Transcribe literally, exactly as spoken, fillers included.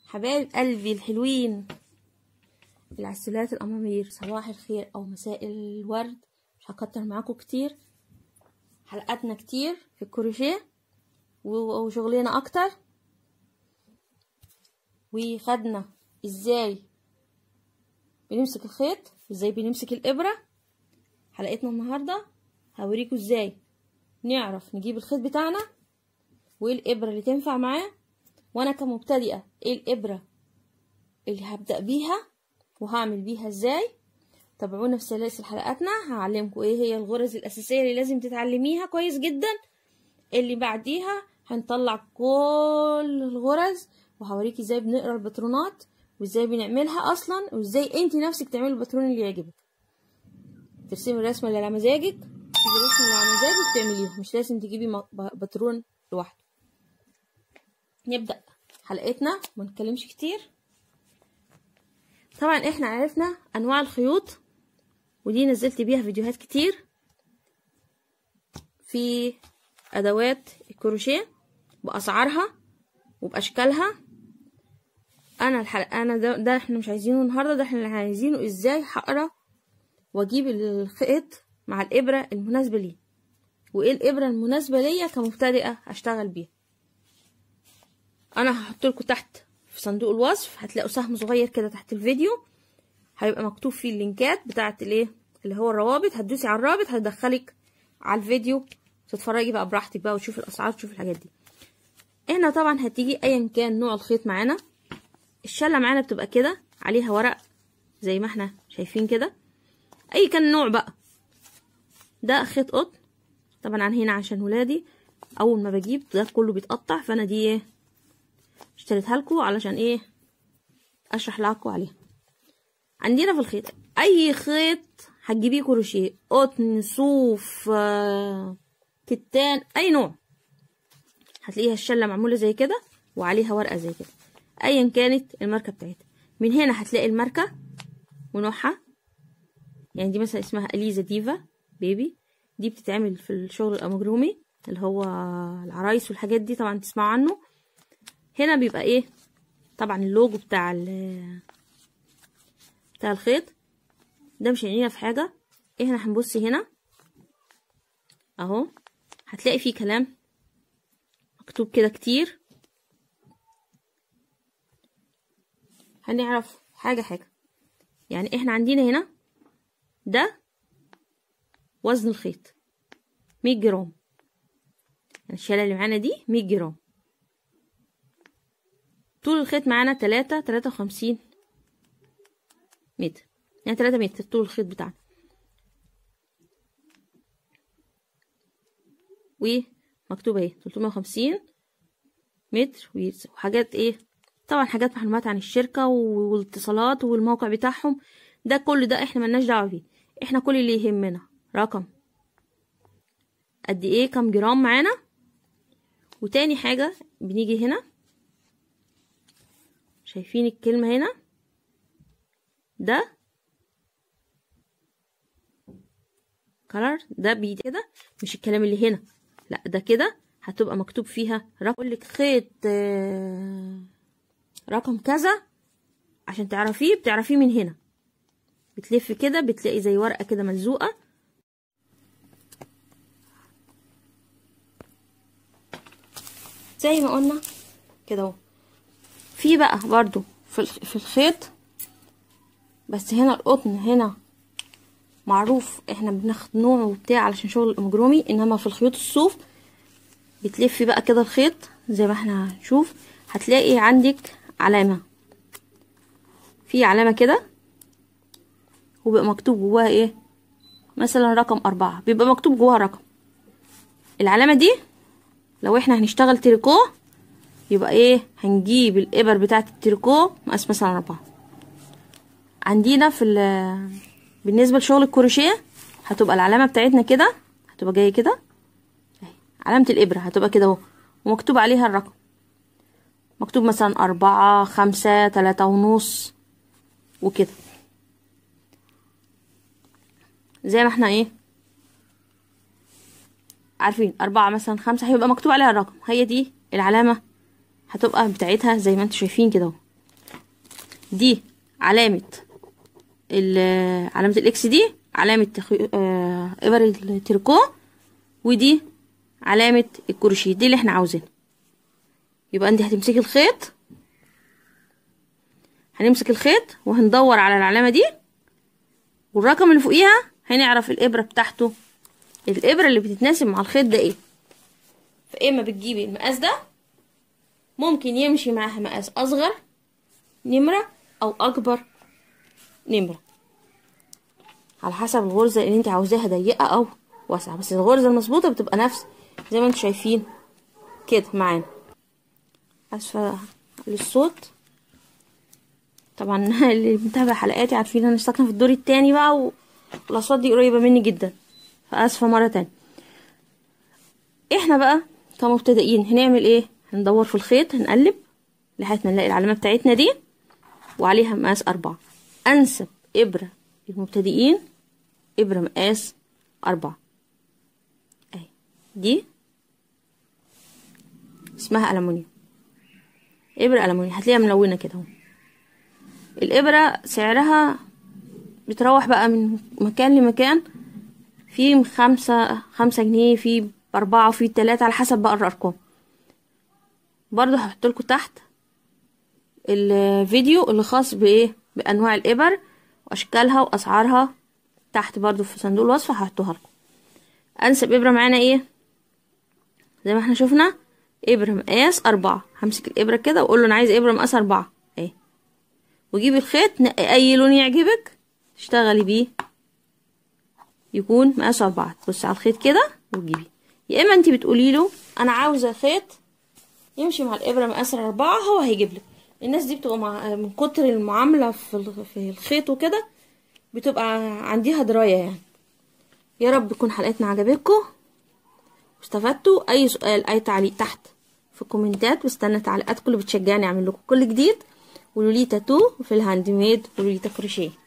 حبايب قلبي الحلوين اللي على السلالات الامامير، صباح الخير او مساء الورد. مش هكتر معاكم كتير، حلقاتنا كتير في الكروشيه وشغلنا اكتر، وخدنا ازاي بنمسك الخيط وازاي بنمسك الابره. حلقتنا النهارده هوريكم ازاي نعرف نجيب الخيط بتاعنا وايه الابره اللي تنفع معاه، وانا كمبتدئه ايه الابره اللي هبدأ بيها وهعمل بيها ازاي. تابعونا في سلاسل حلقاتنا، هعلمكم ايه هي الغرز الاساسيه اللي لازم تتعلميها كويس جدا. اللي بعديها هنطلع كل الغرز وهوريكي ازاي بنقرا الباترونات وازاي بنعملها اصلا، وازاي انت نفسك تعملي الباترون اللي يعجبك. ترسمي الرسمه اللي على مزاجك، الرسمه اللي على مزاجك تعمليها، مش لازم تجيبي باترون لوحده. نبدأ حلقتنا ما نتكلمش كتير. طبعا احنا عرفنا انواع الخيوط ودي نزلت بيها فيديوهات كتير في ادوات الكروشيه باسعارها وباشكالها. انا الحلقه انا ده, ده احنا مش عايزينه النهارده، ده احنا اللي عايزينه ازاي هقرا واجيب الخيط مع الابره المناسبه ليه، وايه الابره المناسبه ليا كمبتدئه اشتغل بيها. انا هحط لكم تحت في صندوق الوصف هتلاقوا سهم صغير كده تحت الفيديو، هيبقى مكتوب فيه اللينكات بتاعه الايه اللي هو الروابط. هتدوسي على الرابط هتدخلك على الفيديو تتفرجي بقى براحتك بقى وتشوفي الاسعار وتشوفي الحاجات دي. احنا طبعا هتيجي ايا كان نوع الخيط معانا. الشله معانا بتبقى كده عليها ورق زي ما احنا شايفين كده، اي كان نوع بقى. ده خيط قطن طبعا عن هنا عشان ولادي اول ما بجيب ده كله بيتقطع، فانا دي ايه اشتريتها لكم علشان ايه اشرح لكم عليها. عندنا في الخيط اي خيط هتجيبيه كروشيه، قطن، صوف، آه، كتان، اي نوع هتلاقيها الشله معموله زي كده وعليها ورقه زي كده ايا كانت الماركه بتاعتها. من هنا هتلاقي الماركه ونوعها، يعني دي مثلا اسمها اليزا ديفا بيبي، دي بتتعمل في الشغل الامجرومي اللي هو العرايس والحاجات دي طبعا تسمعوا عنه. هنا بيبقى ايه طبعا اللوجو بتاع بتاع الخيط ده، مش هيعنينا في حاجه. احنا هنبص هنا اهو هتلاقي فيه كلام مكتوب كده كتير، هنعرف حاجه حاجه. يعني احنا عندنا هنا ده وزن الخيط مية جرام، يعني الشاله اللي معانا دي مية جرام. طول الخيط معانا تلاتة تلاتة وخمسين متر، يعني تلاتة متر طول الخيط بتاعنا. ومكتوبه ايه تلتمية وخمسين متر وحاجات ايه طبعا حاجات معلومات عن الشركه والاتصالات والموقع بتاعهم. ده كل ده احنا ملناش دعوه بيه، احنا كل اللي يهمنا رقم قد ايه كام جرام معانا. وتاني حاجه بنيجي هنا شايفين الكلمه هنا ده color، ده بيدي كده مش الكلام اللي هنا، لا ده كده هتبقى مكتوب فيها رقم لك خيط رقم كذا عشان تعرفيه. بتعرفيه من هنا بتلف كده بتلاقي زي ورقه كده ملزوقه زي ما قلنا كده اهو. في بقى برضو في في الخيط بس هنا القطن هنا معروف احنا بناخد نوع وبتاع علشان شغل الامجرومي، انما في الخيوط الصوف بتلفي بقى كده الخيط زي ما احنا هنشوف. هتلاقي عندك علامه، في علامه كده وبيبقى مكتوب جواها ايه مثلا رقم أربعة، بيبقى مكتوب جواها رقم. العلامه دي لو احنا هنشتغل تريكو يبقى ايه هنجيب الابر بتاعه التريكو مقاس مثلا أربعة. عندنا في بالنسبه لشغل الكروشيه هتبقى العلامه بتاعتنا كده هتبقى جايه كده اهي، علامه الابره هتبقى كده اهو ومكتوب عليها الرقم، مكتوب مثلا أربعة خمسة تلاتة ونص وكده زي ما احنا ايه عارفين. أربعة مثلا خمسة هيبقى مكتوب عليها الرقم، هي دي العلامه هتبقى بتاعتها زي ما انتوا شايفين كده اهو. دي علامة علامة الاكس دي علامة ابر التريكو، ودي علامة الكروشيه، دي اللي احنا عاوزينها. يبقى انت هتمسكي الخيط، هنمسك الخيط وهندور على العلامة دي والرقم اللي فوقيها، هنعرف الابرة بتاعته، الابرة اللي بتتناسب مع الخيط ده ايه. فاما بتجيبي المقاس ده، ممكن يمشي معاها مقاس اصغر نمرة او اكبر نمرة على حسب الغرزة اللي انت عاوزاها ضيقة او واسعة، بس الغرزة المظبوطة بتبقى نفس زي ما انتوا شايفين كده معانا. اسفة للصوت طبعا، اللي متابع حلقاتي عارفين انا ساكنة في الدور التاني بقى، والاصوات دي قريبة مني جدا، فاسفة مرة تانية. احنا بقى كمبتدئين هنعمل ايه؟ هندور في الخيط، هنقلب لحد ما نلاقي العلامة بتاعتنا دي وعليها مقاس أربعة. أنسب إبرة للمبتدئين إبرة مقاس أربعة، أهي دي اسمها ألمونيوم، إبرة ألمونيوم، هتلاقيها ملونة كده اهو. الإبرة سعرها بتروح بقى من مكان لمكان، في خمسة خمسة جنيه، في بأربعة، وفي تلاتة، على حسب بقى الأرقام. برضو هحطلكوا تحت الفيديو اللي خاص بايه بانواع الابر واشكالها واسعارها، تحت برضو في صندوق الوصف هحطوها لكم. انسب ابره معانا ايه؟ زي ما احنا شفنا ابره مقاس أربعة. همسك الابره كده واقول له انا عايز ابره مقاس أربعة اهي، وجيبي الخيط نقي اي لون يعجبك تشتغلي بيه يكون مقاس أربعة. تبصي على الخيط كده وتجيبي، يا اما انت بتقولي له انا عاوزه خيط يمشي مع الابره مقاس أربعة، هو هيجيب لك. الناس دي بتبقى مع من كتر المعامله في في الخيط وكده بتبقى عندها درايه يعني. يا رب تكون حلقتنا عجبتكم واستفدتوا. اي سؤال اي تعليق تحت في الكومنتات، واستنى تعليقاتكم اللي بتشجعني اعمل لكم كل جديد. ولوليتا تو في الهاند ميد ولوليتا كروشيه.